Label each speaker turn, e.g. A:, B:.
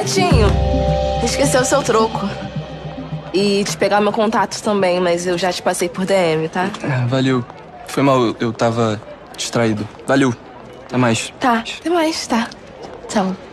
A: gatinho, esqueceu o seu troco. E te pegar meu contato também, mas eu já te passei por DM, tá?
B: Valeu. Foi mal, eu tava distraído. Valeu. Até mais.
A: Tá, até mais, tá. Tchau.